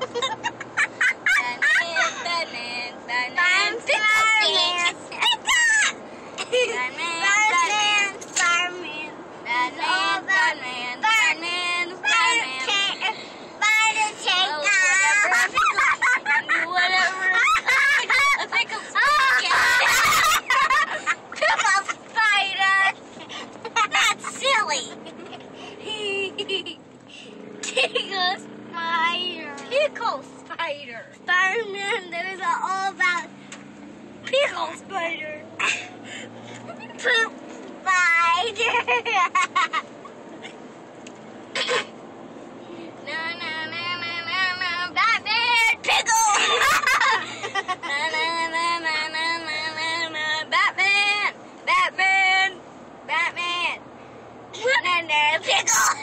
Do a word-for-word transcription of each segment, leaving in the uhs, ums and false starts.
Batman, Batman, pickles. Batman, Batman, Batman, Batman, Batman, Batman, Batman, whatever. A pickle Pickle spider. That's silly. Pickle spider. Pickle spider. Spider-Man, there's all about pickle spider. Poop spider. No, no, no, no, no, no. Batman, pickle. No, no, no, no, no, no, no. Batman, Batman, Batman. No, no, pickle.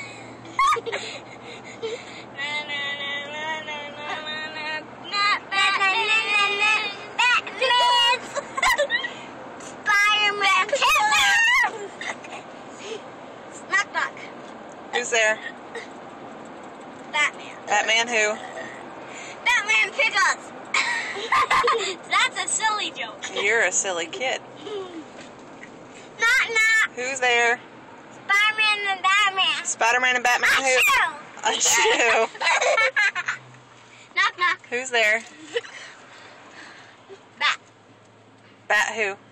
No, no, no, no, no, no, no. Not Batman. Batman. Spider-Man, pickle. Knock, knock. Who's there? Batman. Batman who? Batman pickles. That's a silly joke. You're a silly kid. Knock, knock. Who's there? Spider-Man and Batman. Spider-Man and Batman A who? shoe. A shoe. Knock, knock. Who's there? Bat. Bat who?